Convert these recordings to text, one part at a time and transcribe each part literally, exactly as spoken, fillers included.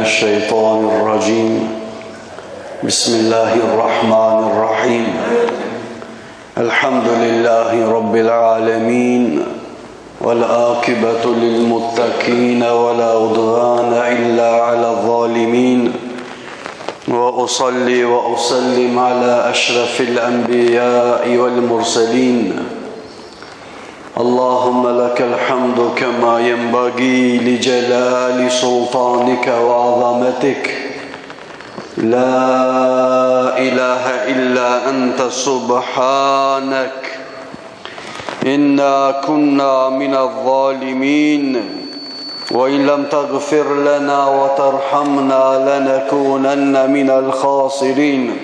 الشيطان الرجيم بسم الله الرحمن الرحيم الحمد لله رب العالمين والعاقبة للمتقين ولا عدوان إلا على الظالمين وأصلي وأسلم على أشرف الأنبياء والمرسلين اللهم لك الحمد كما ينبغي لجلال سلطانك وعظمتك لا إله إلا أنت سبحانك إنا كنا من الظالمين وإن لم تغفر لنا وترحمنا لنكونن من الخاسرين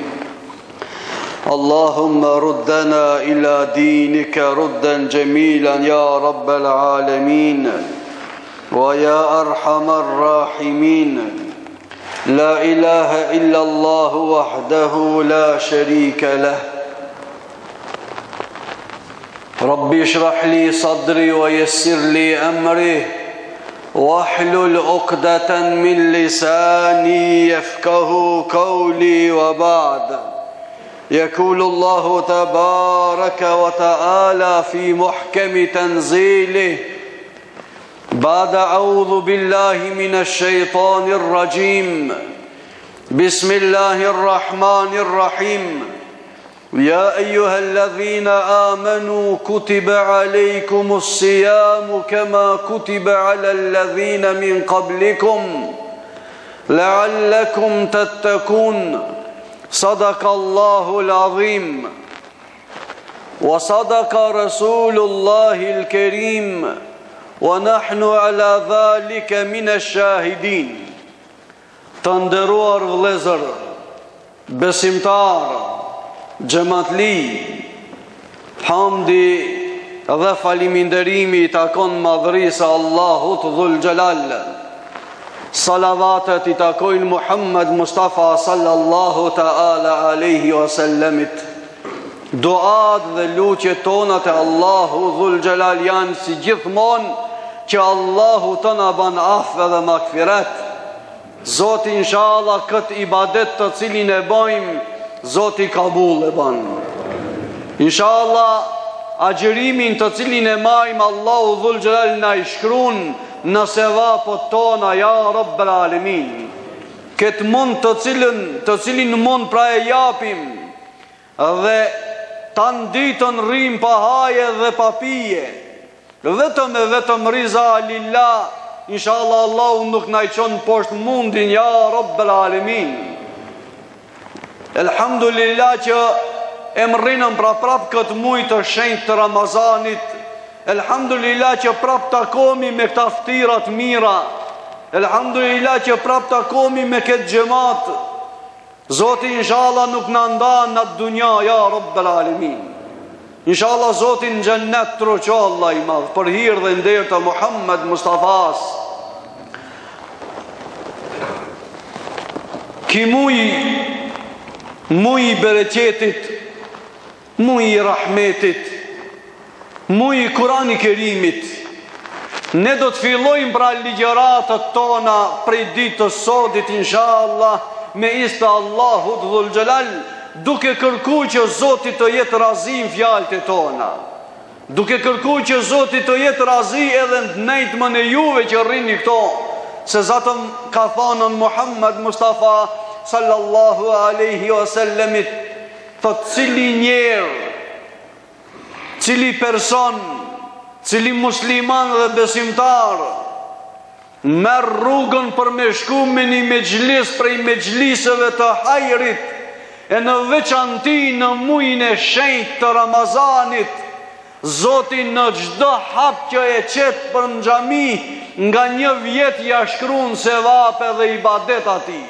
اللهم ردنا إلى دينك ردا جميلا يا رب العالمين ويا أرحم الراحمين لا إله إلا الله وحده لا شريك له ربي اشرح لي صدري ويسر لي أمري واحلل عقدة من لساني يفقه قولي وبعد يقول الله تبارك وتعالى في محكم تنزيله بعد أعوذ بالله من الشيطان الرجيم بسم الله الرحمن الرحيم يا أيها الذين آمنوا كتب عليكم الصيام كما كتب على الذين من قبلكم لعلكم تتقون صدق الله العظيم وصدق رسول الله الكريم ونحن على ذلك من الشاهدين të nderuar vëllezër, besimtar, xhamatli, hamdi dhe faliminderimi i takon madhërisë Allahut Dhul Jalal. Salavatet i takojnë Muhammed Mustafa sallallahu ta'ala alaihi wasallamit. Duat dhe lutjet tona te Allahu Dhul Jalal janë si gjithmonë që Allahu të na ban afë dhe makfiret. Zoti inshallah këtë ibadet të cilin e bëjmë, Zoti kabul e ban. Inshallah agjërimin të cilin e majmë Allahu Dhul Jalal na i shkruan në sevapët tona ja Rabbel Alemin. Këtë mund të cilin, të cilin mund pra e japim dhe tanë ditën rrim pa haje dhe pa pije, vetëm e vetëm riza lillah, inshallah Allahu nuk na i çon poshtë mundin ja Rabbel Alemin. Elhamdulillah që e mrinëm pra prap këtë muaj të shenjtë të Ramazanit. Elhamdulillah që prap takomi me këta ftirat mira. Elhamdulillah që prap takomi me këtë xhamat. Zoti inshallah nuk na ndan në dunja ja Rabbel Alemin. Inshallah Zoti në xhennet troqo Allah i madh për hir dhe nder të Muhammed Mustafas. Ki muj muj i bereqetit, muj i rahmetit, muj i Kurani Kerimit. Ne do të fillojmë pra ligjëratët tona prej ditës sodit inshallah me istë Allahut Dhul Jalal, duke kërku që Zoti të jetë razi në fjalët e tona, duke kërku që Zoti të jetë razi edhe në nejtmën e juve që rrini këto, se zatëm ka thonën Muhammed Mustafa sallallahu aleyhi wasallamit, të cili njerë, cili person, cili musliman dhe besimtar merr rrugën për me shku me një mexhlis prej mexhliseve të hajrit, e në veçanti në muajin e shenjtë të Ramazanit, Zoti në çdo hap që e qet për në xhami, nga një vjet ja shkruan sevape dhe ibadet atij.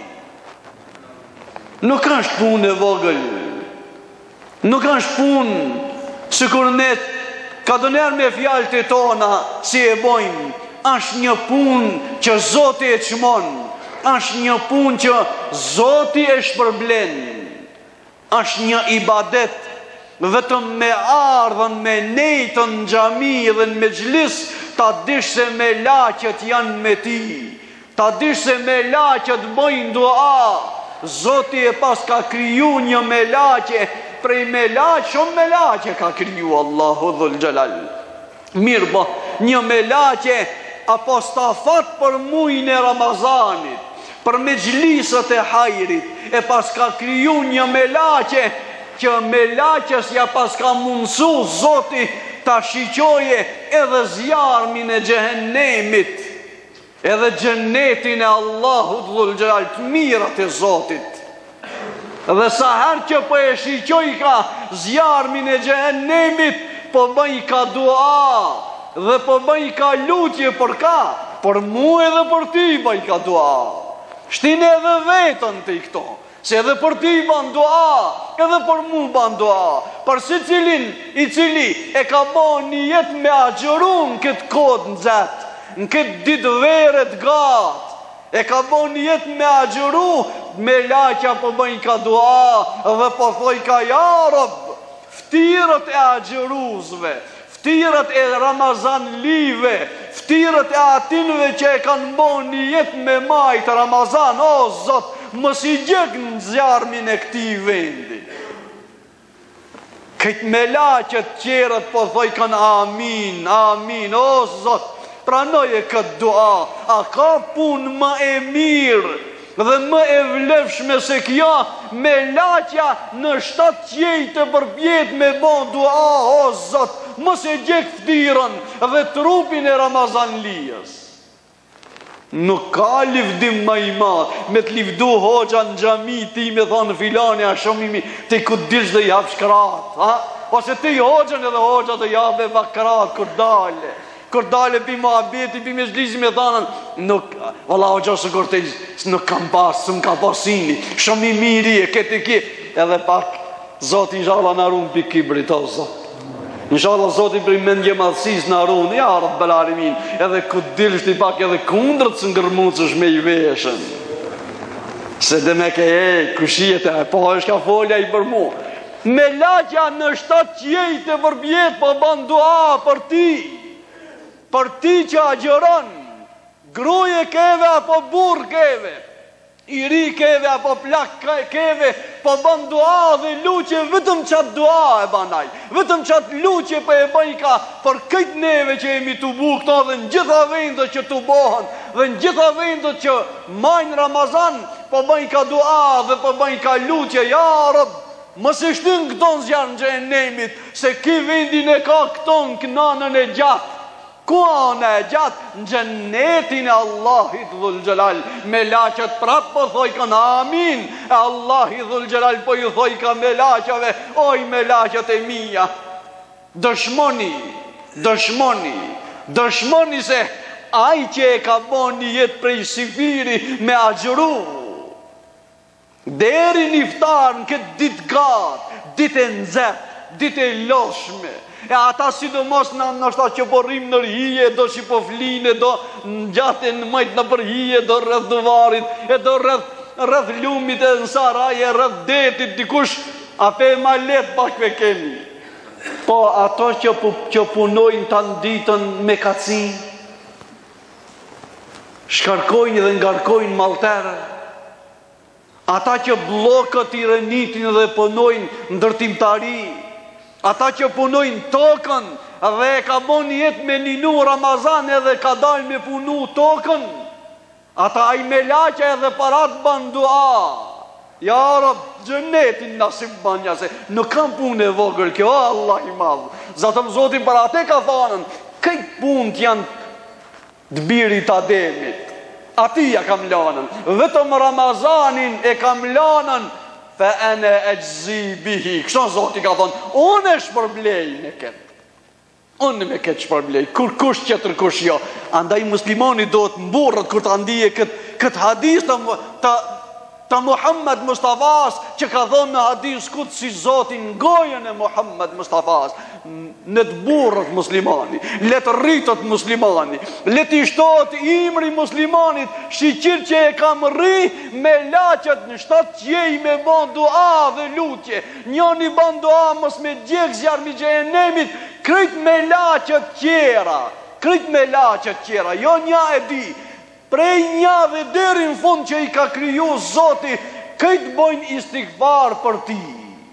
Nuk është punë e vogël, nuk është punë sikur ne ka dëner me fjalët e tona si e bojmë. Është një punë që Zoti e çmon, është një punë që Zoti e shpërblen, është një ibadet vetëm me ardhën me nejtën në xhami dhe në mexhlis ta dish se me laqet janë me ti, Ta dish se me laqët bëjnë dua. Zoti e pas ka kriju një me laqe, prej me laqe, shumë me laqe ka kriju Allahu dhul gjelal. Mirë ba, një me laqe apostafat për mujnë e Ramazanit, për me gjlisët e hajrit, e pas ka kriju një me laqe, që me laqës ja pas ka mundësu Zoti ta shiqoje edhe zjarmin e gjehennemit, edhe gjennetin e Allahut dhul gjelal, të mirat e Zotit. Dhe sa her që po e shiqoj ka zjarmin e gjehennemit, po bëj ka dua, dhe po bëj ka lutje për ka, për mu edhe për ti bëj ka dua. Shtin edhe vetën të i këto, se edhe për ti ban dua, edhe për mu ban dua, për si cilin i cili e ka bon një jet me agjerun këtë kod në zetë, në këtë ditë veret gatë, e ka bon një jet me agjeru, me laqja po bëjnë ka dua, dhe po thoj ka jarëb, ftirët e agjeruzve, ftirët e Ramazan live, ftirët e atinve që e kanë bon një jet me majtë Ramazan, o Zot, mos i gjek në zjarmin e këti vendi. Këtë me laqët qerët po thoj kanë amin, amin, o Zot, pranoj e këtë dua, a ka pun më e mirë dhe më e vlefshme se kjo, me laqja në shtatë qejtë për pjetë me bon dua, o Zot, mos e gjek ftirën dhe trupin e Ramazan lijës. Nuk ka livdim më i madh, me të livdu hoxha në xhami ti me thonë filani a shumimi, ti ku dish dhe jap shkrat, ha? Ose ti hoxhën edhe hoxha të jape vakrat kur dale. Kur dale pi muhabeti, pi me zhlizim e thanën, nuk, valla hoxha së kur të nuk kam pas, së më ka pasini, shumë i miri e këtë ki, edhe pak, Zoti inshallah në arum pi kibrit, o Zot. Inshallah Zoti për i mendje madhësis në arum, ja Rabbel Alamin, edhe këtë dilësht i pak edhe kundrët së ngërmucësh me i veshën. Se dhe me ke e, kushijet e, po është ka folja i për mu. Me laqja në shtatë qjejtë e për bjetë, po ban dua për ti. Për ti që agjeron, gruje keve apo burr keve, i ri keve apo plak keve, po bën dua dhe luqe, vetëm qatë dua e banaj, vetëm qatë luqe për e bëj ka për këtë neve që jemi të bu këto dhe në gjitha vendet që të bohën, dhe në gjitha vendet që majnë Ramazan, po bëj ka dua dhe po bëj ka luqe, ja Rab, mos e shtin këton zjarë në xhenemit, se ki vendin e ka këton kënanën e gjatë, kuan e gjatë në gjennetin e Allahit dhul gjelal, me laqët prap po thoj kanë amin, e Allahit dhul gjelal po ju thoj ka me laqëve, oj me laqët e mija, dëshmoni, dëshmoni, dëshmoni se aj që e ka bon një jetë prej sifiri me agjëru, deri një iftar në këtë ditë gatë, ditë e nëzep, ditë e loshme, e ata sidomos në nështë që po rrim në rhije, do që po fline, do në gjatë në majtë në përhije, do rrëth dëvarit, e do rrëth lumit e në saraj, e rrëth detit, dikush, a pe ma letë bakve kemi. Po ato që, pu, që punojnë të nditën me kacin, shkarkojnë dhe ngarkojnë maltere, ata që blokët i renitin dhe punojnë ndërtimtari, ata që punojnë tokën dhe e ka bon jetë me ninu Ramazan edhe ka dalë me punu tokën, ata aj me laqe edhe parat ban dua. Ja Rab, gjennetin nasib banja se nuk kam punë e vogël kjo, Allah i madhë. Zatëm Zotin për ate ka thanën, këtë punë janë të birit Ademit, ati ja kam lanën, vetëm Ramazanin e kam lanën, fe ene e gjzi bihi. Kështon Zoti ka thonë, unë e shpërblej me këtë. Unë me këtë shpërblej, kur kush qëtër kush jo. Andaj muslimani do të mburët kur të andije këtë kët hadis të, të, të Muhammed Mustafas, që ka thonë në hadis këtë si Zotin gojën e Muhammed Mustafas. Në të burët muslimani, le të rritët muslimani, le të ishtot imri muslimanit, shiqir që e kam rri me laqët në shtatë qjej me ban dua dhe lutje, njoni ban dua mos me gjek zjarmi xhenemit, kryt me laqët qera, kryt me laqët qera, jo nja e di, prej njave deri në fund që i ka kriju Zoti, këtë bojnë istikfar për ti.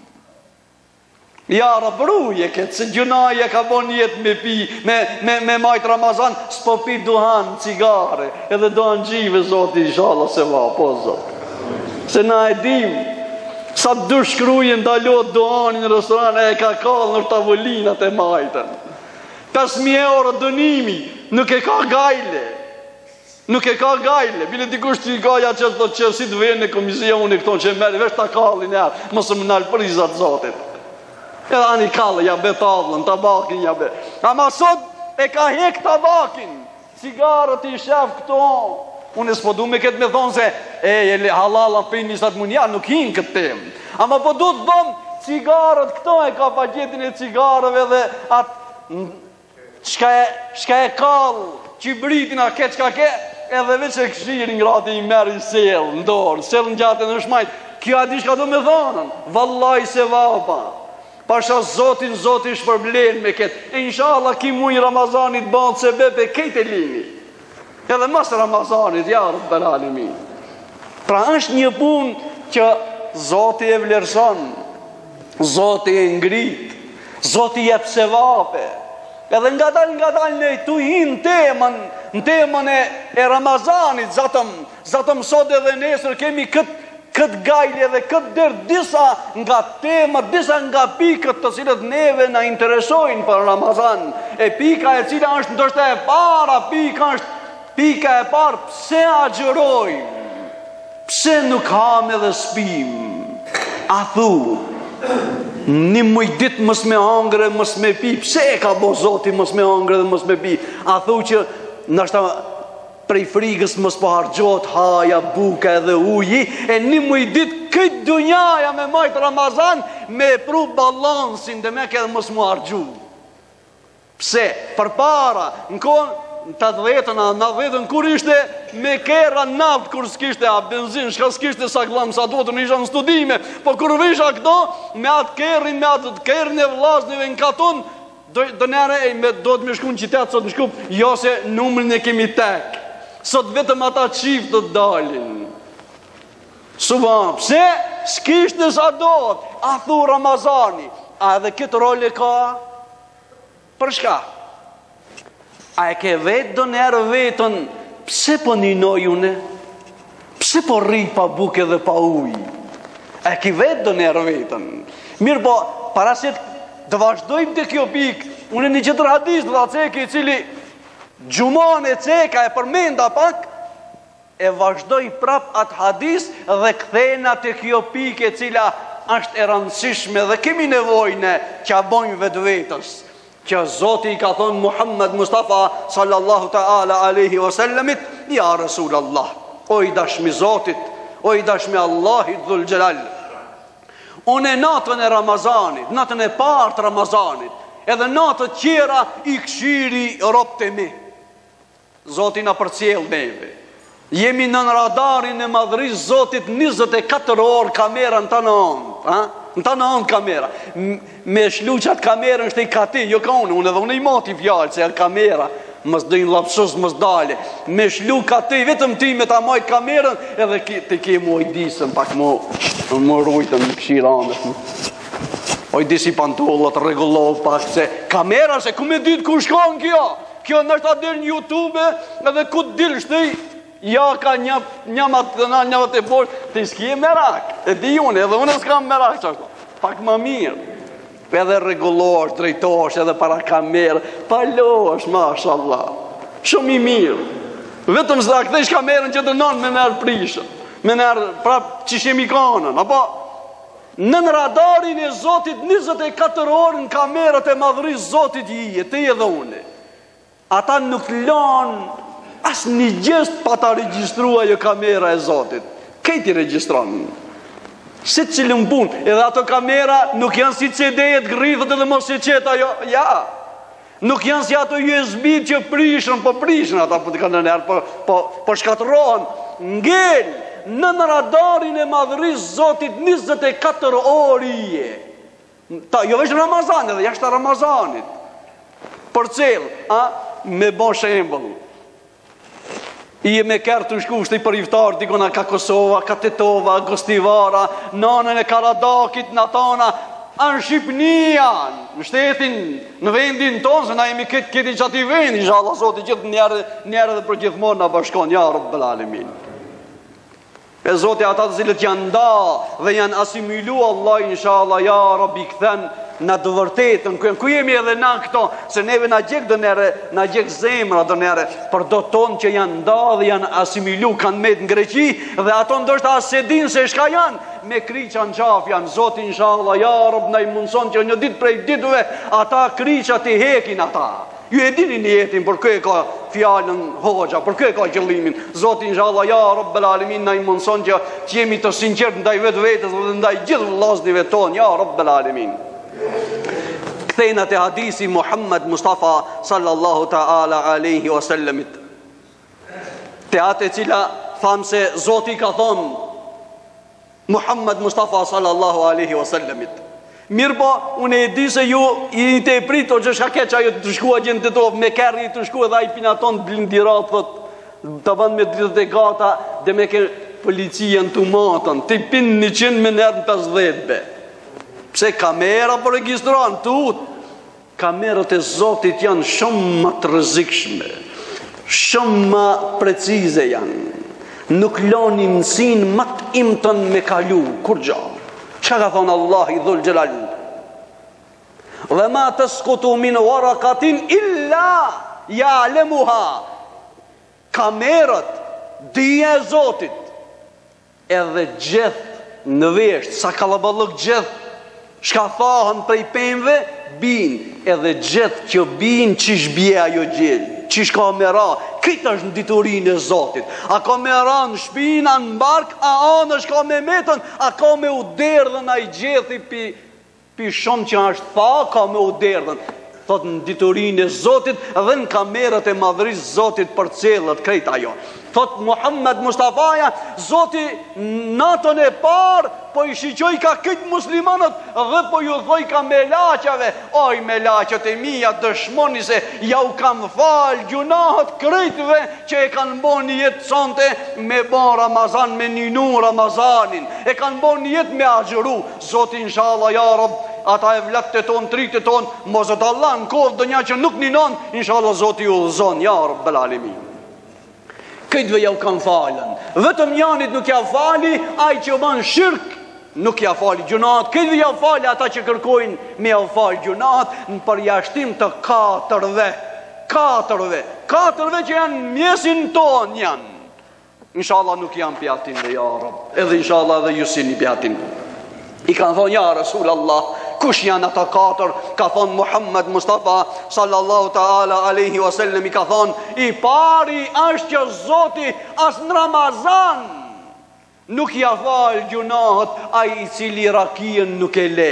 Ja rëbruje këtë, se gjunaje ka bon jetë me pi, me, me, me majtë Ramazan, s'po pi duhan, cigare, edhe duhan gjive, Zoti, inshallah se va, po Zoti. Se na e dim, sa të du shkruje ndalot duhanin në restoran, e ka kallë në tavolinat e majtën. pesë mijë euro dënimi, nuk e ka gajle. Nuk e ka gajle, bile dikush të i gaja që të që si të vene komisioni këto që meri, vesh ta kallin e atë, mësë më nalë prizat Zotit. Edhe ani kallë, ja be tavlën, tabakin, ja be. Ama sot e ka hek tabakin, cigarët i shef këto. Unë e s'po du me këtë me thonë se, e, e halala për njësat munja, nuk hinë këtë temë. Ama po du të thonë, cigarët këto e ka paketin e cigarëve dhe atë, shka e, shka e kallë, qibritin a ke qka ke, edhe veç e këshirin grati i meri selë, ndorë, selë në gjatë në shmajtë, kjo adi shka du me thonën, vallaj se vapa, pasha Zotin, Zotin shpërblen me ketë, e inshallah ki mujë Ramazanit bandë se bepe kejtë e lini, edhe mas Ramazanit, ja rëtë bëralimi. Pra është një pun që Zoti e vlerëson, Zoti e ngrit, Zoti jep se vape, edhe nga dal nga dal ne tu hin temën, në temën e, e Ramazanit, zatëm, zatëm sot edhe nesër kemi këtë këtë gajlje dhe këtë dërë disa nga temët, disa nga pikët të cilët neve na interesojnë për Ramazan. E pika e cila është ndoshta e para, pika është pika e parë, pse agjërojmë, pse nuk ham edhe spim, a thu, një mujdit mës me angre, mës me pi, pse e ka bo Zoti mës me angre dhe mës me pi, a thu që nështë prej frigës mës po hargjot haja, buka edhe uji, e një mujdit këtë dunjaja me majtë Ramazan, me pru balansin dhe me këtë mës mu hargju. Pse? Për para, në konë, në të dhjetën, në dhjetën, kur ishte me kera naft, kur s'kishte a benzin, shka s'kishte sa glam, sa do të në isha në studime, po kur visha këto, me atë kerin, me atë kerin e vlasnive në katon, do, do nere, me, do të me shku në qitetë, sot në shkup, jo se numrin e kemi tek, sot vetëm ata qift të dalin. Suban, pse? S'kishte sa do të, a thu Ramazani, a edhe këtë rol e ka? Për shka? A e ke vetë do njerë vetën, pse po ninoj une? Pse po rri pa buke dhe pa uj? A e ke vetë do njerë vetën? Mirë po, para se të vazhdojmë të kjo pikë, une një qëtër hadis të dha ceke i cili Gjuman e ceka e përmenda pak, e vazhdoj prap atë hadis dhe kthena të kjo pikë e cila është e rëndësishme dhe kemi nevojnë që a bojmë vetë vetës. Që Zoti i ka thonë Muhammed Mustafa sallallahu ta'ala aleyhi wasallamit, ja Rasul Allah, o i dashmi Zotit, o i dashmi Allahit dhul gjelal. Unë e natën e Ramazanit, natën e partë Ramazanit, edhe natët qera i këshiri ropë të mi. Zoti na përcjell neve. Jemi në radarin e madhërisë Zotit njëzet e katër orë kamera në të në ondë. Në të në ondë kamera. Me shluqat kamerën shte i kati, jo ka unë, unë edhe unë i mati fjallë, se e kamera, mës dojnë lapsus, mës dale. Me shlu kati, vetëm ti me ta majtë kamerën, edhe ki, të ke mu ojdisën, pak mu, mu rujtën në këshira andës. Ojdisi pantollët, regullohet pak, se kamera, se ku me ditë ku shkon kjo? Kjo nështë a dirë në YouTube, edhe ku të dilë shtej, ja ka një njëmat të në njëmat e poshtë, të s'ki e merak, e di unë, edhe unë s'kam merak që ashtu, pak më mirë, edhe regullosh, drejtosh, edhe para kamerë, palosh, mashallah, shumë i mirë, vetëm s'da këthesh kamerën që të nënë me nërë prishën, me nërë prap që shemi kanën, apo, në në radarin e Zotit njëzet e katër orë në kamerët e madhërisë Zotit i e, të i edhe une, ata nuk lanë, as një gjest pa ta registrua jo kamera e Zotit. Këti registranë. Si të cilën pun, edhe ato kamera nuk janë si C D-et grithët edhe mos e qeta, jo, ja. Nuk janë si ato U S B që prishën, po prishën, ata po të kanë nërë, po, po, po shkatërohen. Ngel, në në radarin e madhërisë Zotit njëzet e katër orë i e. Ta, jo veç Ramazan, edhe jashtë Ramazanit. Për cilë, a, me bon shembëllë. I e me kërë të shkushti për iftar, dikona ka Kosova, ka Tetova, Gostivara, nanën e Karadakit, Natana, anë Shqipnia, në shtetin, në vendin tonë, se na jemi këtë këtë i qati vendi, inshallah, Zoti gjithë njerë, njerë dhe për gjithmonë na bashkon, ja Rabbel Alamin. E Zoti ata të cilët janë nda dhe janë asimilu Allah, inshallah, ja Rabbi këthen në të vërtetën, ku jemi edhe na këto, se neve na gjek dënere, na gjek zemra dënere, për do tonë që janë nda dhe janë asimilu, kanë met në Greqi, dhe ato ndoshta as se din se shka janë, me kriqa në qaf janë, Zoti inshallah, ja Rabb na i mundson që një ditë prej ditëve, ata kriqa të hekin ata. Ju e dini një jetin, për kë e ka fjallën hoxha, për kë e ka qëllimin. Zoti inshallah, ja Rabbel Alamin, na i mundson që që jemi të sinqert ndaj vetë vetës dhe ndaj gjithë vllaznive tonë, ja Rabbel Alamin. Kthejna te hadisi Muhammed Mustafa sallallahu ta'ala alaihi wasallamit, te atë cila tham se Zoti ka thonë Muhammed Mustafa sallallahu alaihi wasallamit. Mirë po, unë e di se ju i të e prito që shka keqa ju të shkua gjendë të tofë, me kërri të shkua dhe a i pinaton blindirat, thot, të banë me dritë e gata dhe me ke policien të matën, të pinë një qinë me nërë në pesëdhjetë be. Pse kamera për registruan të utë, kamerët e Zotit janë shumë më të rëzikshme, shumë më precize janë, nuk loni mësin më të imëtën me kalu, kur gjanë. Që ka thonë Allah i dhul gjelal? Dhe ma të skutu minë warakatin illa ja lemuha. Kamerët, dhije e Zotit, edhe gjithë në veshtë, sa kalabalëk gjithë, shka thahën prej pemve, bin, edhe gjithë që bin qish bje ajo gjellë, qish ka me ra, këtë është në diturin e Zotit. A ka me ra në shpina, në bark, a anë është ka me metën, a ka me u derdhën a i gjethi pi, pi shumë që është tha, ka me u derdhën. Thot në diturin e Zotit dhe në kamerët e madhëris Zotit për celët krejt ajo. Thot Muhammed Mustafaja, Zoti natën e parë po i shiqoj ka këtë muslimanët dhe po ju thoj ka me laqave, oj me laqët e mija dëshmoni se ja u kam falë gjunahët krejtve që e kanë bo një jetë sonte me bon Ramazan, me ninu Ramazanin, e kanë bo një jetë me agjëru. Zoti inshallah ja Rab, ata e vletë të tonë, tritë të tonë, mozët Allah në kodë dë një që nuk ninon, inshallah Zoti ju dhëzon, ja Rabbel Alamin. Këtëve ja u kanë falën, vetëm janit nuk ja fali, aj që banë shirk, nuk ja fali gjunat, këtëve ja u fali ata që kërkojnë me ja u fali gjunat, në përjashtim të katërve, katërve, katërve që janë mjesin tonë janë. Inshallah nuk janë pjatin dhe ja Rab, edhe inshallah dhe jusini pjatin. I kanë thonë, ja Rasul Allah, kush janë ata katër? Ka thonë Muhammed Mustafa sallallahu ta'ala alaihi wasallam, i ka thonë, i pari është që Zoti as në Ramazan nuk ja falë gjunahët ai i cili rakien nuk e le,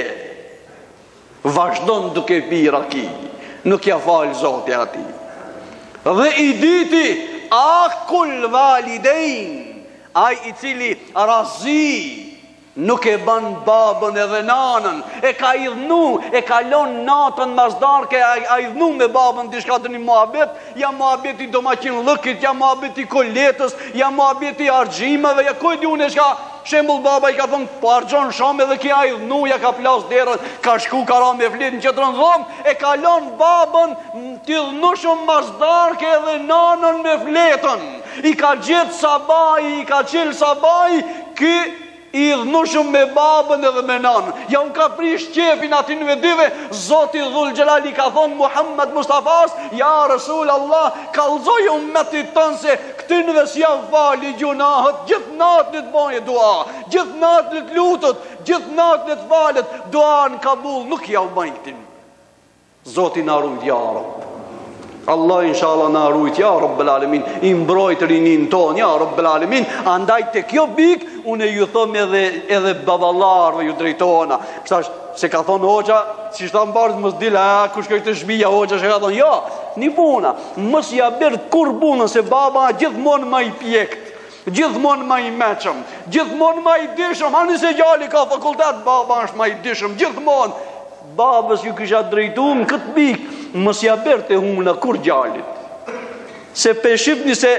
vazhdon duke pi raki, nuk ja falë Zoti ati. Dhe i diti akul validejn, ai i cili razi nuk e ban babën edhe nanën, e ka idhnu, e ka lon natën mazdarke, a idhnu me babën dishka të një muhabet, ja muhabet i domaqin lëkit, ja muhabet i koletës, ja muhabet i argjimeve, ja kojdi unë e shka shembul baba i ka thonë, po argjon shumë edhe kja idhnu, ja ka plas derën, ka shku, ka ra me flit në qëtërën dhomë, e ka lon babën të idhnu shumë mazdarke edhe nanën me fletën, i ka gjithë sabaj, i ka qilë sabaj, ki i dhënu shumë me babën edhe me nanë. Ja unë ka prish qefin atin në vedive, Zoti Dhul Gjelali ka thonë Muhammed Mustafas, ja Rasul Allah, kalzoj unë me të tënë se këtënëve si janë fali gjunahët, gjithë natë në të banje dua, gjithë natë në të lutët, gjithë natë në të falet, dua në Kabul, nuk ja u bajtin. Zoti në arrujt, ja Rab. Allah inshallah na rujt, ja Rabbel Alamin, i mbrojt rinin ton, ja Rabbel Alamin. Andaj të kjo bik, unë ju thom edhe, edhe babalarve ju drejtona. Kështash, se ka thonë hoxha, si shta mbarët mës dila, a, kush kështë shbija hoxha, që ka thonë, ja, një puna, mës ja bërë kur punën, se baba gjithmonë ma i pjekt, gjithmonë ma i meqëm, gjithmonë ma i dishëm, hani se gjali ka fakultet, baba është ma i dishëm, gjithmonë. Babës ju kisha drejtu në këtë bik, mës ja bërë të huna kur gjallit. Se pe shqipni se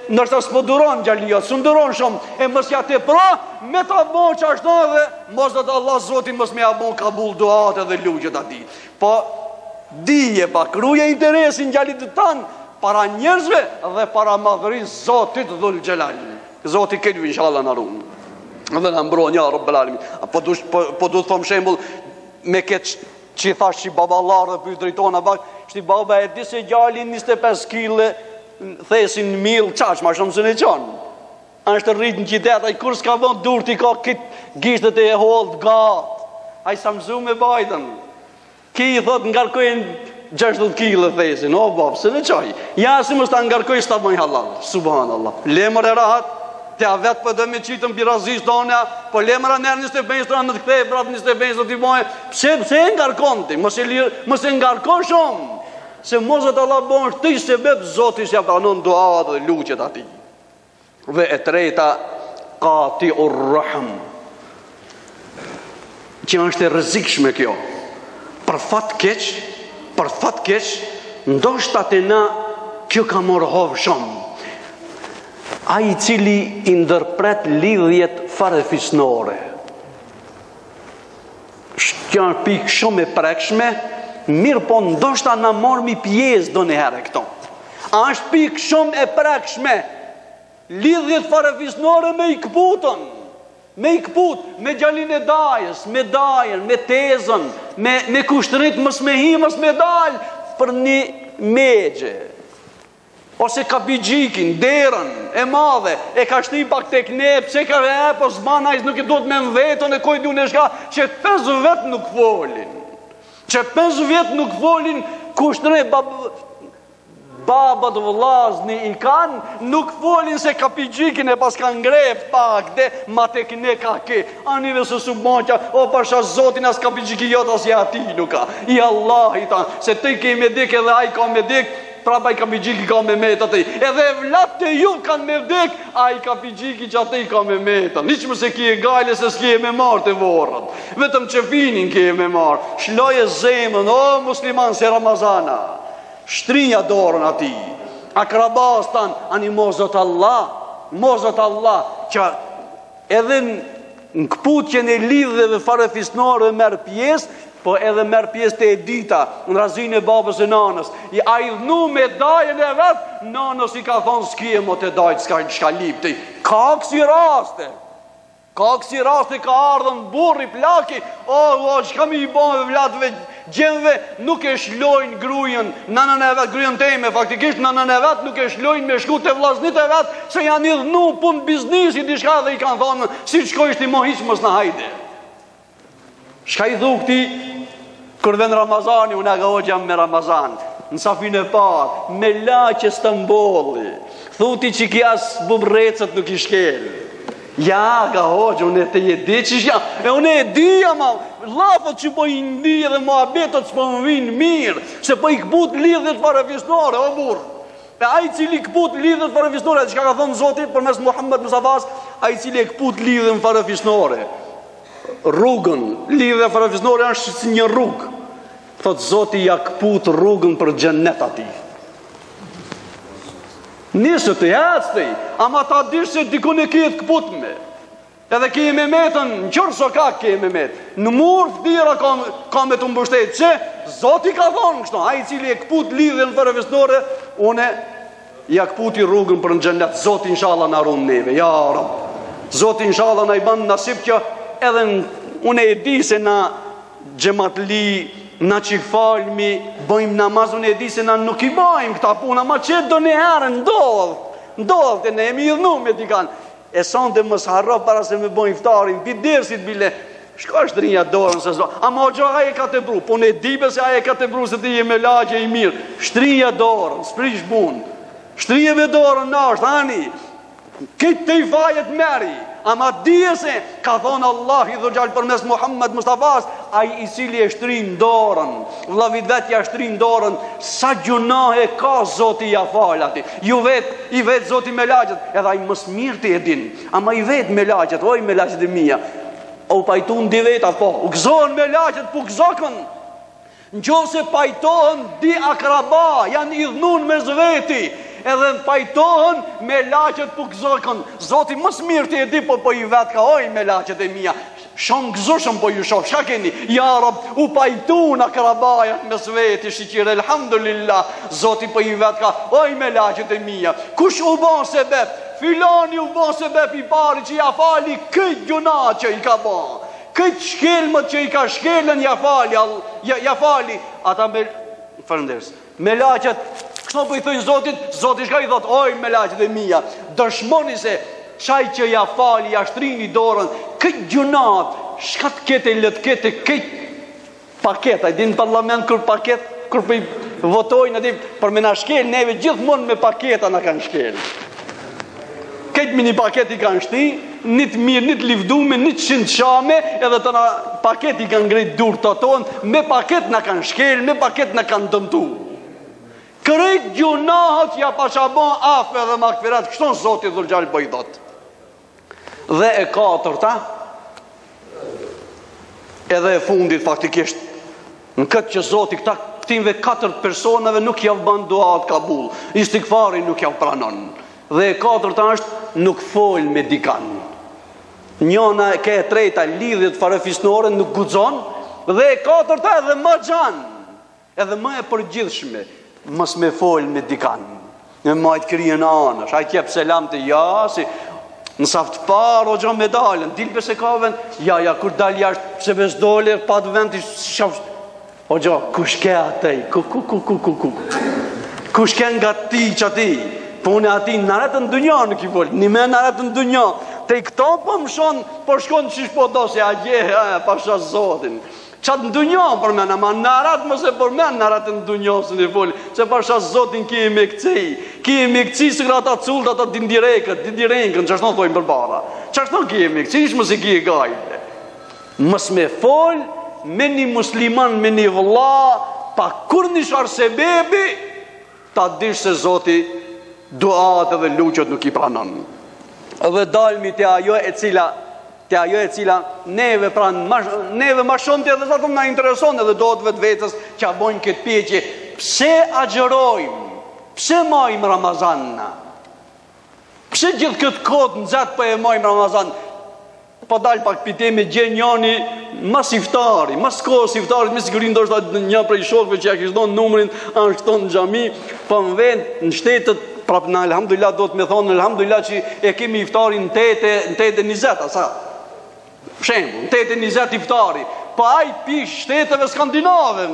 nështë s'po duron gjallia, s'u duron shumë, e mos ja te pra, me ta bon që ashtu edhe, mos dhe të Allah Zotin mos me ja bon kabul duat edhe lugjet ati. Po, dije pa, kruje interesin gjallit të tanë, para njerëzve dhe para madhërin Zotit dhul gjelal. Zotit këtë vi inshallah në runë. Dhe në mbro një Rabbel Alamin. Po du po, po të thom shembull me këtë që i thash që baballar dhe pyet drejtona bak, shti baba e di se gjallin njëzet e pesë kile thesin mil qaç, ma shumë se në qanë. Ashtë rrit në qytet, ai kur s'ka vënd dur t'i ka këtë gishtet e hold gat. Ai sa mësu me bajtën. Ki i thot ngarkojnë gjashtëdhjetë kile thesin, o bab, se në qaj. Ja si mës ta ngarkoj s'ta bëjnë halal. Subhanallah. Lemër e rahat. Tja vetë për dhe me qitën pirazisht tonë, po lemëra nërë njëste bëjstra në të kthej, prap njëste bëjstra t'i bojë, pse, pse e ngarkon ti, mos e ngarkon shumë, se mosët Allah bojnë shti se bebë Zotis ja pranon dua dhe luqet ati. Dhe e treta, qati ur rahëm, që është e rrezikshme kjo, për fat keq, për fat keq, ndoshta te na kjo ka morë hovë shumë. A i cili i ndërpret lidhjet farefisnore. Kjo është pikë shumë e prekshme, mirë po ndoshta na mormi pjesë do një herë këto. A është pikë shumë e prekshme, lidhjet farefisnore me i këputën, me i këput, me gjallin e dajës, me dajën, me tezën, me, me kushtërit mës me hi, mës me dalë, për një megje. Ose kapigjikin, derën, e madhe, e ka shti pak tek ne, pse ka e, po s'bana i nuk e do të me më vetën, e kojt ju në shka, që pesë vetë nuk folin. Që pesë vetë nuk folin, kushtëre, bab, babat vëllazni i kanë, nuk folin se kapigjikin e pas ka ngrep pak, dhe ma tek ne ka ke. Anive së submonqa, o pasha Zotin as kapigjiki jot as ja ati nuk ka. I Allah i ta, se te ke me dik edhe aj ka me dik, prapa i kapigjiki ka me met ati. Edhe vlatë të ju kanë me vdek, a i kapigjiki që ati ka me met. Niqë mëse ki e gajle se s'ki e me marë të vorët. Vetëm që finin ki e me marë. Shloje zemën, o musliman se Ramazana. Shtrinja dorën ati. Akrabas tanë, ani mozot Allah. Mozot Allah. Që edhe në këputjen e lidhjeve farefisnore merë pjesë, po edhe merë pjesë të edita në razin e babës e nanës. I a i dhnu me dajën e vetë, nanës i ka thonë s'ki e mo të dajtë s'ka, s'ka lipti. Ka kësi raste, ka kësi raste ka ardhën burri plaki, o, o, shka mi i bënë vlatëve gjenve, nuk e shlojnë grujen, nanën e vetë, grujen teme, faktikisht nanën e vetë nuk e shlojnë me shku të vlasnit e vetë, se janë i dhnu punë biznisi dishka dhe i kanë thonë, si shko ishti mo hiq mës në hajde. Shka i dhu këti, kur ven Ramazani, unë aga o gjam me Ramazan, në safin e parë, me laqe Stambolli, thuti që kja së bubrecët nuk i shkel. Ja, aga o gjë, unë e te je di që shja, e unë e di, ama, lafët që po i ndi dhe mua betët së po më vinë mirë, se po i këput lidhët farefisnore, o burë. E a i cili këput lidhët farefisnore, që ka ka thonë Zotit, për mes Muhammed Musafas, a i cili e këput lidhën farefisnore. Rrugën, lidhja farefisnore është si një rrugë. Thotë Zoti ja këput rrugën për xhennet ati. Nisë të jacë të i, ama ta dishë se dikun e kjetë këput me. Edhe kje me metën, në qërë so ka kje me metë. Në murë fëtira ka, ka me të mbështetë, që Zoti ka thonë kështu, a i cili e këput lidhjen farefisnore, une ja këputi rrugën për në xhennet. Zoti inshallah na runë neve, ja Rab. Zoti inshallah na i banë nasip që edhe unë e di se na xhematli, na që falmi, bëjmë namaz, unë e di se na nuk i bëjmë këta puna, ma që do një herë ndodhë, ndodhë të ne e mi idhnu me t'i kanë. E son të mësë harro para se me bëjmë iftarin, pi dersit bile, shka është rinja dorën se zdo, ama o gjo aje ka të bru, po unë e di be se aje ka të bru se ti je me lagje i mirë, shtrinja dorën, s'prish bunë, shtrinja me dorën në është, ani, këtë të i fajet meri, ama dije se, ka thonë Allah i dhëgjallë për mes Muhammed Mustafas, a i cili e shtrin dorën, vlavit vet ja shtrin dorën, sa gjunahe ka Zoti ja falati, ju vet, i vet Zoti me lagjet, edhe a i mës mirë të edin, ama i vet me lagjet, oj me lagjet e mija, o pajtun di veta, po, u gëzohen me lagjet, po gëzokën, në qo se pajtohen di akraba, janë idhnun me zveti, edhe pajtohen me laqet për gëzokën. Zoti mos mirë të e di, po po i vetë ka, oj me laqet e mija, shumë gëzushëm po ju shoh, shka keni? Ja Rab, u pajtu në karabajat me sveti, shqire, alhamdulillah, Zoti po i vetë ka, oj me laqet e mija. Kush u bon se bep? Filani u bon se bep i pari që ja fali këtë gjuna që i ka bon. Këtë shkelmët që i ka shkelën ja fali, ja, ja fali. Ata me, fërënders, me laqet, kështu po i thëjnë Zotit, Zotit shka i thot, oj me laqet e mija, dëshmoni se qaj që ja fali, ja shtrini dorën, këtë gjunat, shka të kete, letë kete, këtë paket, a i din parlament kër paket, kër për i votojnë, a di, për me na shkel, neve gjithmonë me paketa na kanë shkel. Këtë mini paket i kanë shti, një të mirë, një të livdume, një të shindshame, edhe të na paket i kanë grejt dur të tonë, me paket na kanë shkel, me paket na kanë dëmtu. Kërejt gjunahat ja pashabon afe dhe makfirat, kështon Zotit Dhulgjali po i thot. Dhe e katërta, edhe e fundit faktikisht, në këtë që Zotit këta këtimve katër personave nuk javë ban duat kabul, istikfari nuk javë pranon. Dhe e katërta është nuk fol me dikan. Njona ke e treta lidhjet farefisnore nuk guxon, dhe e katërta edhe më xhan, edhe më e përgjithshme, mos me fol me dikan. Në majt kryen anash, ai jep selam të jasi, në saft parë o gjo me dalën, dil pëse ka vend, ja, ja, kur dal jashtë, pse bez dole, pa të vend, o gjo, kush ke atej, ku, ku, ku, ku, ku, ku, kush ke nga ti që ati, po unë ati në aretë në dunja nuk i folë, një me në aretë në dunja, te i këto po më shonë, po shkonë qish po do, se a gje, a, pasha Zotin, qatë në dunja për men, ama në aretë më se për men në aretë në dunja së një folë, se pasha Zotin ki e me këci, ki e me këci së këra ta cullë, ata dindirekët, dindirenkën, që ashtë në thojnë për bara, që ashtë në ki e me këci, ishë më se ki e gajle, mës me folë, me një musliman, me një vëlla, pa kur një sharë se bebi, ta dish se Zoti duat edhe luqët nuk i pranon. Dhe dalmi të ajo e cila, të ajo e cila neve pranë, neve ma shumë të edhe zatëm nga intereson edhe do të vetë vetës që a bojnë këtë pjeqje. Pse agjerojmë? Pse majmë Ramazanna? Pse gjithë këtë kodë në zetë për e majmë Ramazan? Po dalë pak pite me gjenjani mas iftari, mas kohës iftari, me sigurin do është një prej shokve që ja kishtë donë numërin, anë shtonë në gjami, po më vend, në shtetët, prapë në alhamdulillah do të me thonë, në alhamdulillah që e kemi iftari në tete, në tete njëzet, asa, shembu, në tete njëzet iftari, po aj pish shtetëve skandinave,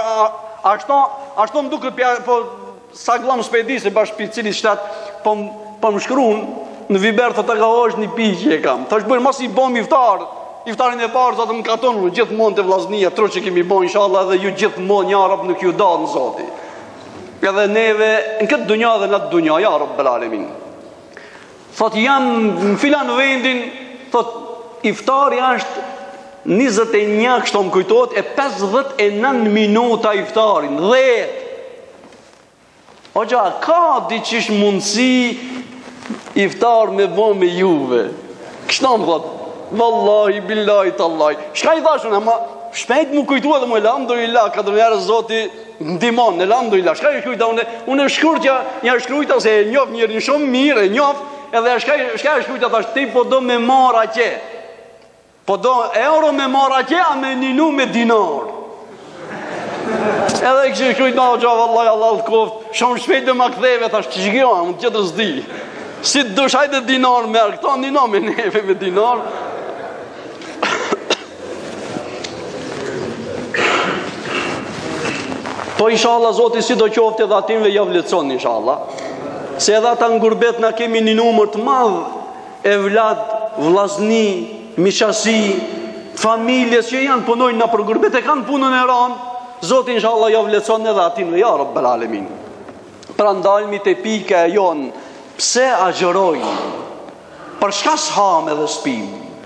ashtu më duke, po sa glam s'pedi se bashkë për cili shtetë, po më shkruun, në Viber të të ka është një pijë e kam. Thash bërë, mas i bom iftar, iftarin e parë, zotë më katonu, gjithë mund të vllaznia, tro që kemi bon, inshallah, dhe ju gjithë mund, ja Rab nuk ju datë në Zoti. Edhe neve, në këtë dunja dhe në të dunja, ja Rab belalemin. Thot, jam në filan vendin, thot, iftari është njëzet e një, kështë më kujtot, e pesëdhjetë e nëntë minuta iftarin, dhjetë. O gja, ka diqish mundësi iftar me bo me juve. Kështu më thot, vallahi, billahi, tallahi. Shka i thashun, ama shpejt mu kujtu edhe mu, elhamdulillah, ka të njerë Zoti ndimon, elhamdulillah. Shka i shkujta, une, une shkurtja, një shkujta se e njof njërin shumë mirë, e njof, edhe shka, shka i shkujta, thash, ti po do me mara qe. Po do euro me mara qe, a me ninu me dinar. Edhe i kështë shkujt, no, gja, vallahi, Allah të koft, shumë shpejt dhe ma këtheve, thash, që shkjo, më të qëtë zdi. Si të dush, hajde dinar merë, këto dinar me neve me dinar. Po inshallah Zoti si do qofte dhe atimve javë lecon inshallah. Se edhe ata në gurbet na kemi një numër të madh e vlad, vllazni, miqasi, familjes që janë punojnë na për gurbet e kanë punën e ran. Zoti inshallah javë lecon edhe atimve, ja Rabbel Alamin. Pra ndalmi te pika e jon. Pse agjerojnë? Për shka s'ham edhe s'pim?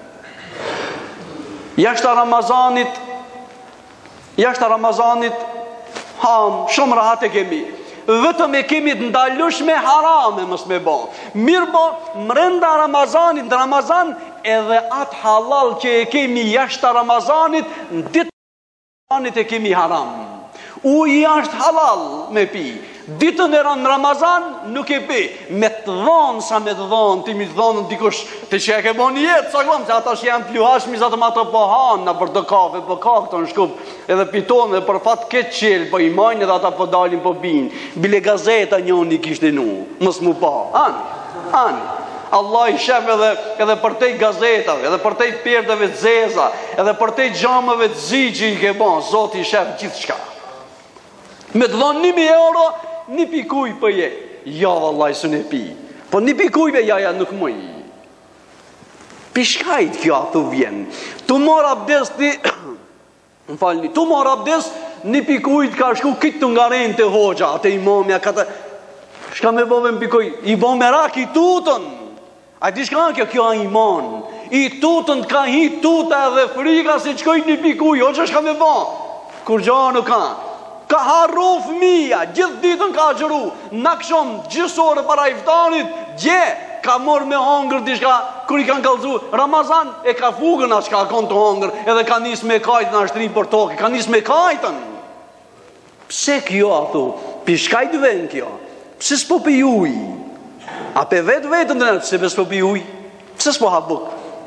Jashtë Ramazanit, jashtë Ramazanit, ham, shumë rahat e kemi. Vetëm e kemi të ndalush me harame mës me bo. Mirë bo, mrenda Ramazanit, në Ramazan, edhe atë halal që e kemi jashtë Ramazanit, në ditë Ramazanit e kemi haram. Uji është halal me pi. Ditën e ranë Ramazan nuk e be. Me të dhonë sa me të dhonë, ti mi të dhonë dikush të që e ke bo një jetë, sa kom, që ata që janë pluhashmi, sa të ma të pohanë, në për të kafe, për kafe të në shkup, edhe pitonë, dhe për fat këtë qelë, për i majnë edhe ata për dalin për binë. Bile gazeta njën i kishtë nu, mësë mu pa. Ani, ani. Allah i shef edhe, edhe për tej gazetave, edhe për tej perdeve të zeza, edhe për tej gjamëve të zi që i ke bon, Zoti i shef gjithë shka. Me të dhonë nimi euro, një pikuj për je. Ja, vallaj, së në pi. Po një pikujve, ja, ja, nuk mëj. Pishkajt kjo atu vjen. Tu mor abdes ti, më falni, tu mor abdes, një pikujt ka shku kitë të ngaren të hoxha, atë imamja, kata, shka me bove më pikuj, i bo me rak i tutën. A di shka kjo, kjo a iman. I tutën ka hi tuta edhe frika se qkoj një pikuj, hoxha shka me bo. Kur gjoha nuk ka. Ka harru fëmija, gjithë ditën ka gjëru, në këshom gjësore para iftanit, gje, ka morë me hongër dishka, kër i kanë kalëzu, Ramazan e ka fugën atë që ka konë të hongër, edhe ka nisë me kajtën ashtri për toke, ka nisë me kajtën. Pse kjo, atu, pishkajt ven kjo, pse s'po për juj, a pe vetë vetën të nërë, pse për s'po për juj, pse s'po habuk.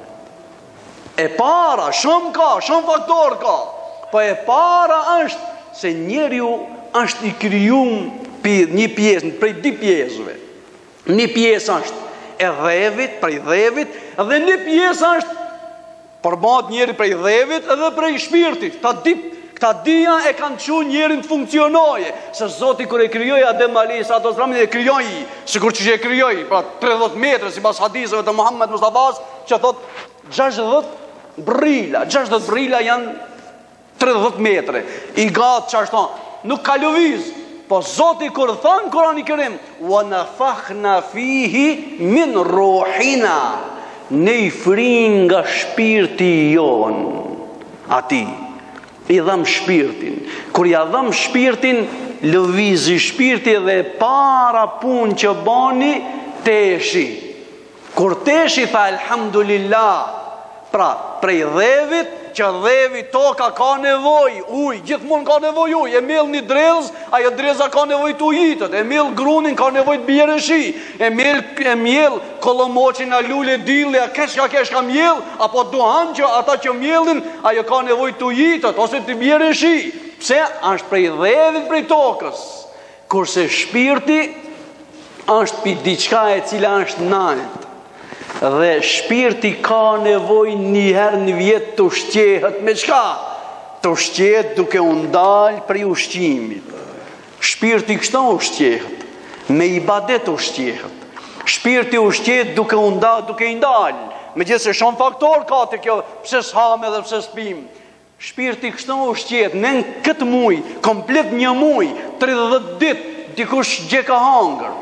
E para, shumë ka, shumë faktor ka, po e para është, se njeriu është i kryum për një pjesë, prej dy pjesëve. Një pjesë është e dhevit, prej dhevit, dhe një pjesë është përbat njeri prej dhevit edhe prej shpirtit. Këta dy, këta dyja e kanë që njerin të funksionoje. Se Zoti kër e kryoj Adem alayhis salam e kryoj, sikur që e kryoj, pra tridhjetë metra, si pas hadisëve të Muhammed Mustafas, që thot gjashtëdhjetë brila, gjashtëdhjetë brila janë tridhjetë metre, i gatë që ashton, nuk ka lëviz, po Zoti kur thënë Kurani Kerim, wa nafakhna fihi min ruhina, ne i frin nga shpirti jon, ati, i dham shpirtin, kur ja dham shpirtin, lëvizi shpirti dhe para pun që bani, teshi, kur teshi tha alhamdulillah, pra prej dhevit, që dhevi toka ka nevoj, uj, gjithmonë ka nevoj uj, e mil një drez, ajo dreza ka nevoj të ujitët, e mil grunin ka nevoj të bjerëshi, e mil, e mil kolomoqin a lule dille, a kesh ka kesh ka mjell, apo duhan që ata që mjellin, ajo ka nevoj të ujitët, ose të bjerëshi. Pse? Ashtë prej dhevit prej tokës, kurse shpirti është për diçka e cila është nalt. Dhe shpirti ka nevoj njëherë një vjetë të ushqehet me qka? Të ushqehet duke undalë prej ushqimit. Shpirti kështu ushqehet, me ibadet ushqehet. Shpirti ushqehet duke undalë, duke indalë. Me gjithë se shumë faktor ka të kjo, pse s'hame dhe pse s'pim. Shpirti kështu ushqehet, në në këtë muj, komplet një muj, tridhjetë dit, dikush gje ka hangër.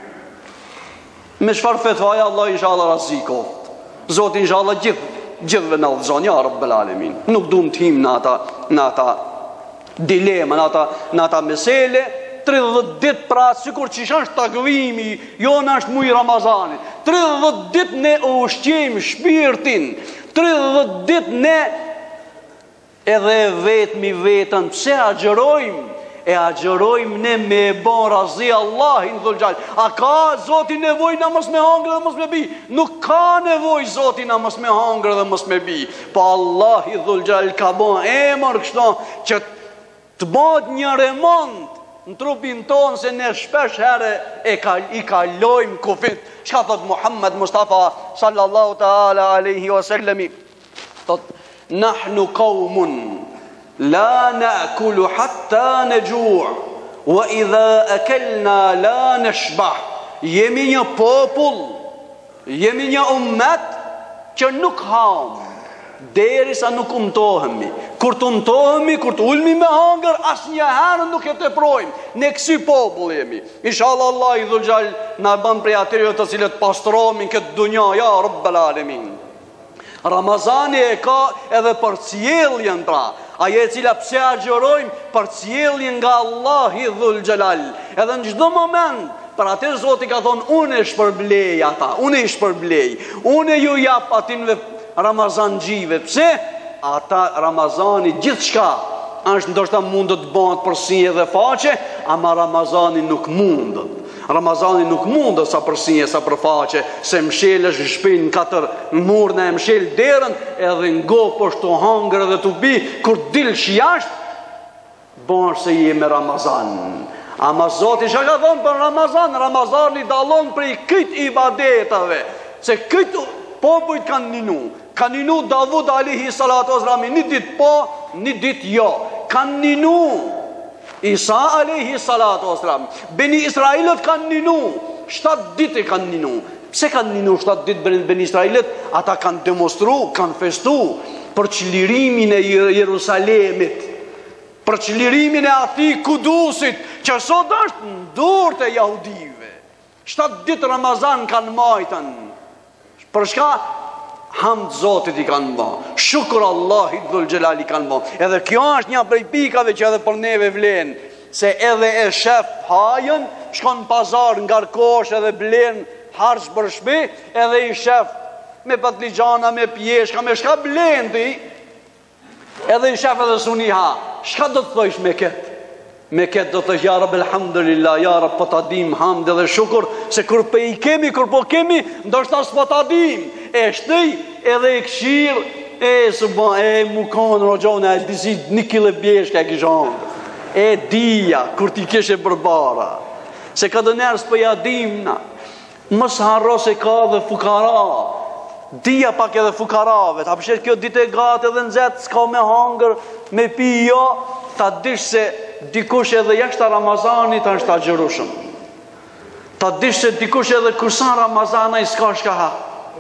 Me shfar fetvaja, Allah inshallah razikoft. Zoti inshallah gjithë, gjithëve në dhëzon, ja Rabbel Alemin. Nuk du më t'him në ata, në ata dilema, në ata, në ata mesele, tridhjetë dit pra, sikur që është takvimi, jo në është muj Ramazanit. tridhjetë dit ne ushqim shpirtin, tridhjetë dit ne edhe vetëmi vetën, pse agjerojmë? E agjerojmë ne me e bon razi Allahin dhul gjall. A ka Zoti nevoj na mos me hangre dhe mos me bi? Nuk ka nevoj Zoti na mos me hangre dhe mos me bi. Po Allahi dhul gjall ka bon emër kështu që të bëhet një remont në trupin tonë, se ne shpesh herë e ka, i kalojmë kufit. Çka thot Muhammed Mustafa sallallahu ta'ala alaihi wasallami? Thot, nahnu qaumun la na'kulu hatta najuu' wa idha akalna la nashbah. Jemi një popull, jemi një ummet që nuk ham derisa nuk umtohemi. Kur të umtohemi, kur të ulmi me hangër, asnjëherë nuk e teprojmë. Ne kësi popull jemi. Inshallah Allah i dhul gjall na bën prej atyre të cilët pastrohen këtë dunja, ja Rabbel Alamin. Ramazani e ka edhe për sjelljen pra. Ajo e cila pse agjerojmë për sjelljen nga Allahu dhul xhelal. Edhe në çdo moment, për atë Zoti ka thonë, unë e shpërblej ata, unë e shpërblej, unë ju jap atinve Ramazan gjive. Pse? Ata Ramazani gjithçka është ndoshta mund të bëhet për si edhe faqe, ama Ramazani nuk mundet. Ramazani nuk mundet sa për si e sa për faqe, se mshelesh shpinë në katër murën e mshel derën, edhe ngo po shto hangër edhe të bi, kur dilsh jashtë, bon se je me Ramazan. Ama Zoti çka ka thonë për Ramazan? Ramazani dallon prej këtij ibadetave, se këtu popujt kanë ninu. Kanë ninu Davud alayhi salatu wasalam, një ditë po, një ditë jo. Kanë ninu Isa alayhi salatu wasalam. Beni Israilët kanë ninu, shtatë ditë kanë ninu. Pse kanë ninu shtatë ditë Beni Israilët? Ata kanë demonstru, kanë festu për çlirimin e Jerusalemit, për çlirimin e atij Kudusit, që sot është në dorë të jahudive. Shtatë ditë Ramazan kanë majtën. Për shka? Hamd Zotit i kanë ba, shukr Allahit dhul xhelali kanë ba. Edhe kjo është një prej pikave që edhe për neve vlen, se edhe e shef hajën, shkon në pazar ngarkosh edhe blen harç për shtëpi, edhe i shef me patligjana, me pjeshka, me shka blendi, edhe i shef edhe suni ha. Shka do të thojsh me ketë? Me ketë do të thësh, ja Rab, elhamdulillah, ja Rab, po ta dim, hamd edhe shukur, se kur po i kemi, kur po kemi, ndoshta s'po ta dim, e shtëj edhe i këshir, e suba, e mukon, rojone, e dizit, një kile bjeshka e kishon, e dija, kur ti keshe përbara, se ka dë njerës po ja dim, na, mos harro se ka dhe fukara, dija pak edhe fukarave, ta përshet kjo dite gati edhe nëzet, s'ka me hangër, me pi jo, ta dish se dikush edhe jashtë Ramazanit është ta gjërushëm. Ta dish se dikush edhe kursan Ramazana i s'ka shka ha.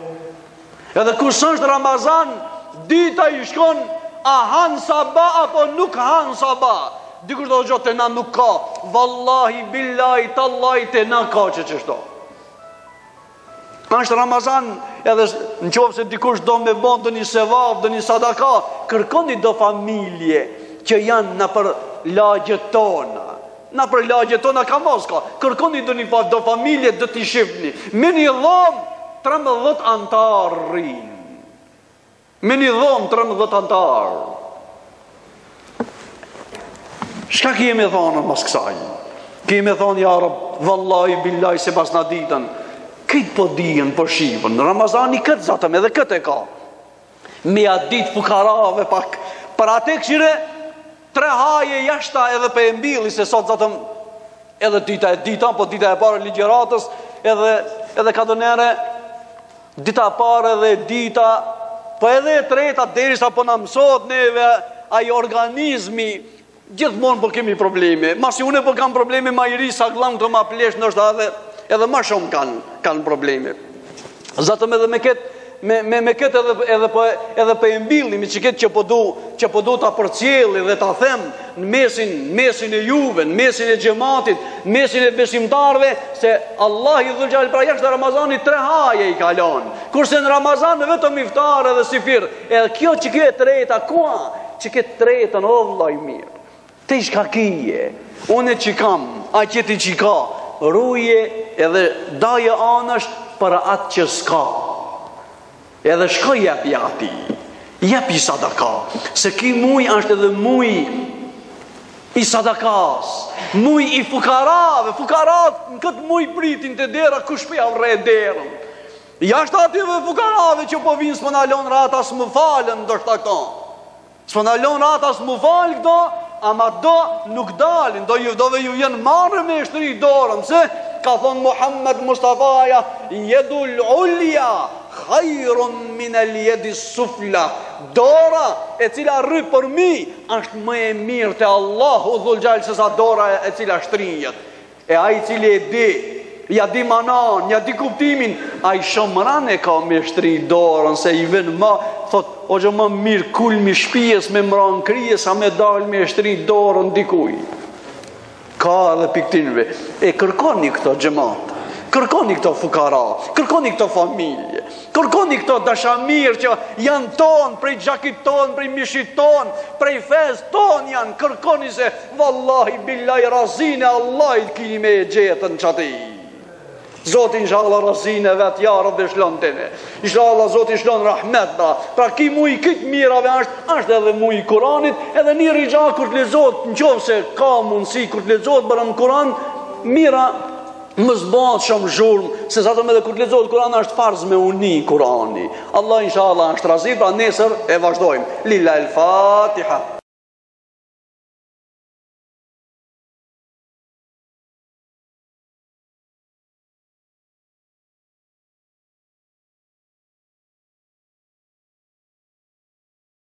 Edhe kursan është Ramazan, dita i shkon a han saba apo nuk han saba. Dikush do të gjotë të na nuk ka. Wallahi, billahi, tallahi, të na ka që qështo. është Ramazan, edhe në qovë se dikush do me bon dë një sevap, dë një sadaka, kërkoni do familje që janë në për lagjet tona. Në për lagjet tona ka mos ka. Kërkoni do një do familje dë t'i shifni. Me një dhomë, trembëdhët antarë rinë. Me një dhomë, trembëdhët antarë. Shka kemi thonë mas kësaj? Kemi thonë, ja Rab, vallahi, billahi, se pas në ditën, këtë po dijen, po shifën. Në Ramazani këtë zatëm, edhe këtë e ka. Me a ditë fukarave pak. Për atë këshire, tre haje jashta edhe për e mbili, se sot zatëm edhe dita e dita, po dita e pare ligjeratës, edhe, edhe ka dënere, dita e pare dhe dita, po edhe e treta, derisa po në mësot neve, ajo organizmi, gjithmonë po kemi probleme. Masi une po kam probleme ma i ri, sa glang të ma plesh, nështë edhe, edhe ma shumë kanë, kanë probleme. Zatëm edhe me ketë, Me, me, me këtë edhe, edhe, edhe për e mbilnimi që këtë që po du, që po du ta përcjeli dhe ta them në mesin, mesin e juve, në mesin e gjematit, në mesin e besimtarve, se Allah i dhulgjali pra jashtë Ramazani tre haje i kalon, kurse në Ramazan vetëm iftar edhe sifir, edhe kjo që kjo e treta, kua që kjo treta në ovla i mirë, te ishka kije, une që kam, a qëti që ka, ruje edhe daje anësht për atë që s'ka. Edhe shko jepi ati, jepi sadaka, se ki muj është edhe muj i sadakas, muj i fukarave, fukarat në këtë muj pritin të dera, kush për javre derën. Jashtë ative fukarave që po vinë s'pë në alon rata s'më falën, do shta këto. S'pë në alon rata s'më falë këto, ama do nuk dalin, do ju dove ju jenë marrë me shtëri dorën, se ka thonë Muhammed Mustafaja, jedul ullja, khajron min el jedi sufla, dora e cila rry për mi është më e mirë të Allahu dhul gjallë se sa dora e cila shtrijet. E a i cili e di, ja di manan, ja di kuptimin, a i shomran e ka me shtri dorën, se i ven ma, thot, o gjë më mirë kulmi shpijes me mran krije, sa me dal me shtri dorën dikuj. Ka edhe piktinve, e kërkoni këto gjematë. Kërkoni këto fukara, kërkoni këto familje, kërkoni këto dashamir që janë tonë, prej gjakit tonë, prej mishit tonë, prej fez tonë janë, kërkoni se, vallahi, billahi, razine, Allah i t'kini me e gjetën që ati. Zoti inshallah razin e vet ja Rabbi shlon tene. Inshallah Zoti shlon rahmet pra. Pra ki muj këtë mirave është, është edhe muj i Kuranit, edhe një rigja kur të lexohet, nëse ka mundësi kur të lexohet barëm Kuran, mira mos bëhet shumë zhurmë, se sa të më dhe kur të lexohet Kurani është farz me uni Kurani. Allah inshallah është razi, pra nesër e vazhdojmë. Lillahi al-Fatiha.